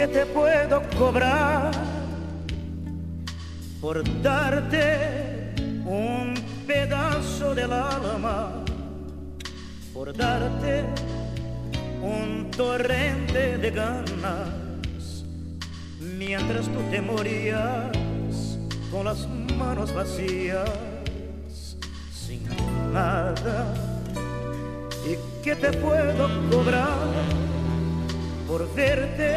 te puedo cobrar por darte un pedazo del alma, por darte un torrente de ganas, mientras tú te morías con las manos vacías, sin nada? ¿Y qué te puedo cobrar por verte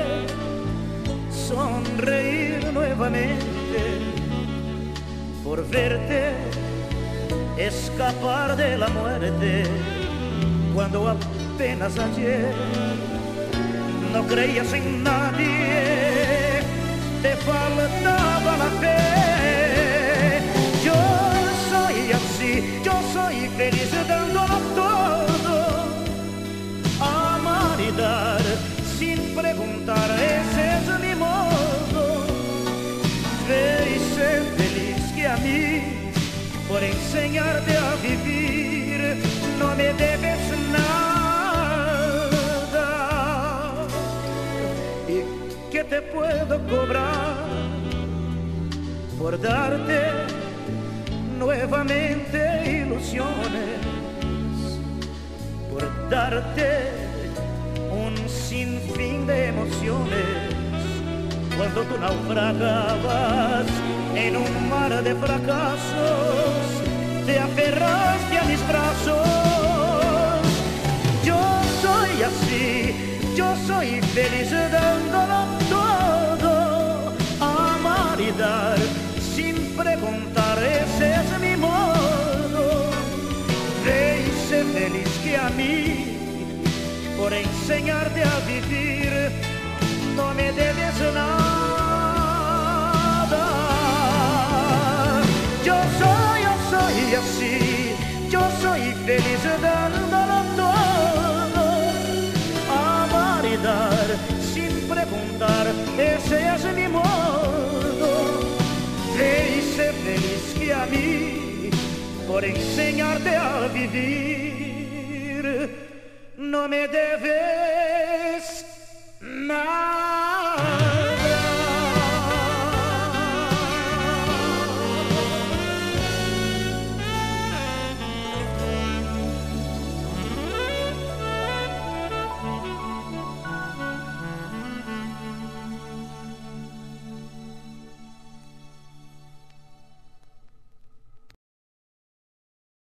sonreír nuevamente, por verte escapar de la muerte, cuando apenas ayer no creías en nadie, te faltaba la fe? Yo soy así, yo soy feliz dándolo todo, amar y dar sin preguntar, ese es mi modo. Ve y sé feliz, que a mí, por enseñarte a vivir, no me debes nada. ¿Y qué te puedo cobrar por darte nuevamente ilusiones, por darte un sinfín de emociones, cuando tú naufragabas en un mar de fracasos, te aferraste a mis brazos? Yo soy así, yo soy feliz dándolo todo, amar y dar sin preguntar, ese es mi modo. Ve y sé feliz, que a mí, por enseñarte a vivir, no me debes nada. Yo soy así, yo soy feliz dándolo todo, amar y dar sin preguntar, ese es mi modo. Ve y sé feliz, que a mí, por enseñarte a vivir, no me debes nada.